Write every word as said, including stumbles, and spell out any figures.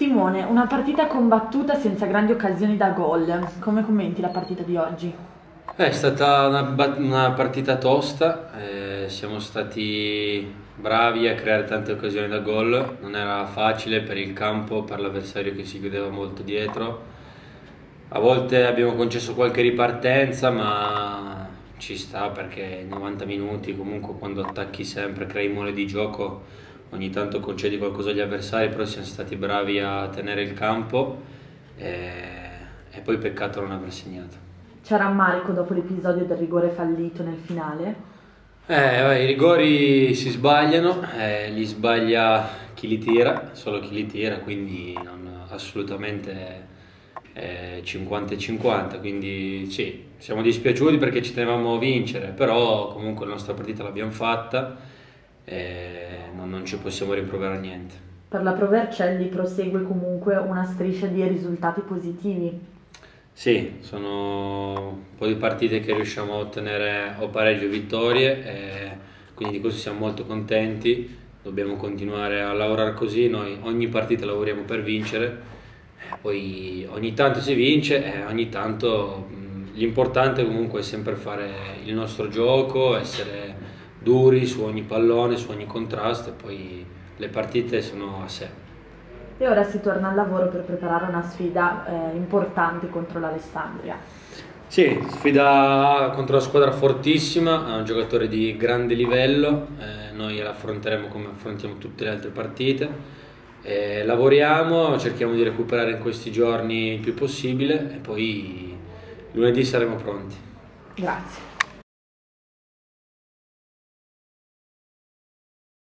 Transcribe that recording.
Simone, una partita combattuta senza grandi occasioni da gol. Come commenti la partita di oggi? Eh, È stata una, ba- una partita tosta, eh, siamo stati bravi a creare tante occasioni da gol, non era facile per il campo, per l'avversario che si chiudeva molto dietro. A volte abbiamo concesso qualche ripartenza, ma ci sta perché novanta minuti, comunque quando attacchi sempre, crei mole di gioco, ogni tanto concedi qualcosa agli avversari, però siamo stati bravi a tenere il campo e, e poi peccato non aver segnato. C'è rammarico dopo l'episodio del rigore fallito nel finale? Eh, vabbè, i rigori si sbagliano, eh, li sbaglia chi li tira, solo chi li tira, quindi non, assolutamente eh, cinquanta e cinquanta, quindi sì, siamo dispiaciuti perché ci tenevamo a vincere, però comunque la nostra partita l'abbiamo fatta e non, non ci possiamo rimproverare niente. Per la Pro Vercelli prosegue comunque una striscia di risultati positivi. Sì, sono un po' di partite che riusciamo a ottenere o pareggio o vittorie, e quindi di questo siamo molto contenti. Dobbiamo continuare a lavorare così, noi ogni partita lavoriamo per vincere, eh, poi ogni tanto si vince e ogni tanto mh, l'importante comunque è sempre fare il nostro gioco, essere duri su ogni pallone, su ogni contrasto e poi le partite sono a sé. E ora si torna al lavoro per preparare una sfida eh, importante contro l'Alessandria. Sì, sfida contro una squadra fortissima, è un giocatore di grande livello, eh, noi la affronteremo come affrontiamo tutte le altre partite. Eh, lavoriamo, cerchiamo di recuperare in questi giorni il più possibile e poi lunedì saremo pronti. Grazie.